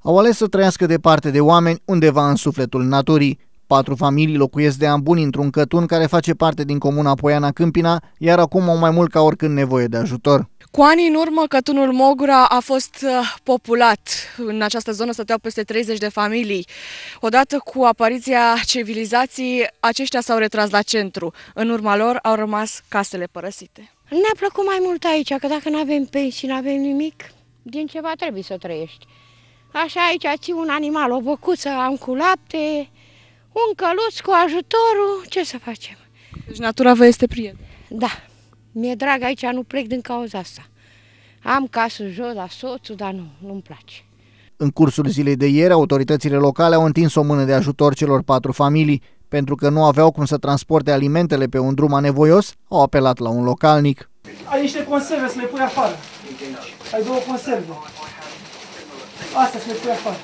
Au ales să trăiască departe de oameni, undeva în sufletul naturii. 4 familii locuiesc de ani buni într-un cătun care face parte din comuna Poiana Câmpina, iar acum au mai mult ca oricând nevoie de ajutor. Cu ani în urmă, cătunul Mogura a fost populat. În această zonă stăteau peste 30 de familii. Odată cu apariția civilizației, aceștia s-au retras la centru. În urma lor au rămas casele părăsite. Ne-a plăcut mai mult aici, că dacă nu avem pensii, nu avem nimic, din ceva trebuie să trăiești. Așa aici ții un animal, o băcuță, am cu lapte, un căluț cu ajutorul, ce să facem? Deci natura vă este prietenă. Da, mi-e drag aici, nu plec din cauza asta. Am casă jos la soțul, dar nu-mi place. În cursul zilei de ieri, autoritățile locale au întins o mână de ajutor celor 4 familii. Pentru că nu aveau cum să transporte alimentele pe un drum anevoios, au apelat la un localnic. Ai niște conserve să le pui afară. Ai 2 conserve. Astea să le pui afară.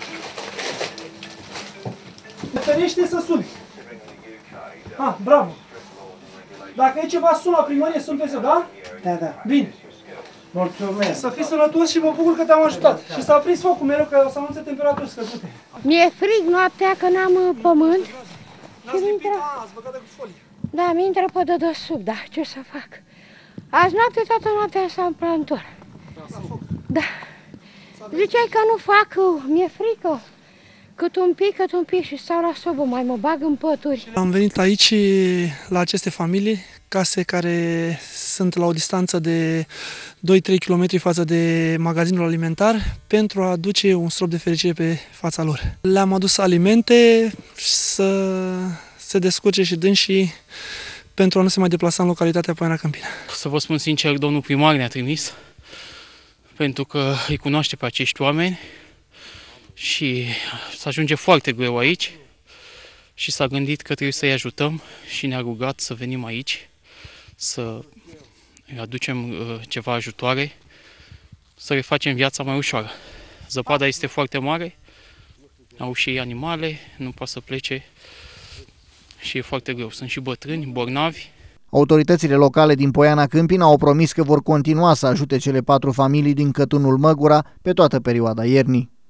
Ferește să suni. Bravo. Dacă e ceva, sun la primărie, sun peste, da? Da. Bine. Mulțumesc. Să fii sănătos și mă bucur că te-am ajutat. Și s-a aprins focul mereu, că o să anunțe temperaturi scăzute. Mi-e frig noaptea, că n-am pământ. N-ați lipit, ați băgat cu folie. Da, mi-intră pe dedesubt, da, ce să fac? Azi noapte, toată noaptea s-a în plantor. Da. Ziceai că nu fac, mi-e frică. Cât un pic și stau la sobă, mai mă bag în pături. Am venit aici, la aceste familii, case care sunt la o distanță de 2-3 km față de magazinul alimentar, pentru a aduce un strop de fericire pe fața lor. Le-am adus alimente să se descurce și dânsii pentru a nu se mai deplasa în localitatea Poiana Câmpina. Să vă spun sincer, domnul primar ne-a trimis, pentru că îi cunoaște pe acești oameni și se ajunge foarte greu aici și s-a gândit că trebuie să-i ajutăm și ne-a rugat să venim aici, să îi aducem ceva ajutoare, să refacem viața mai ușoară. Zăpada este foarte mare, au și animale, nu pot să plece și e foarte greu. Sunt și bătrâni, bolnavi. Autoritățile locale din Poiana Câmpina au promis că vor continua să ajute cele 4 familii din cătunul Măgura pe toată perioada iernii.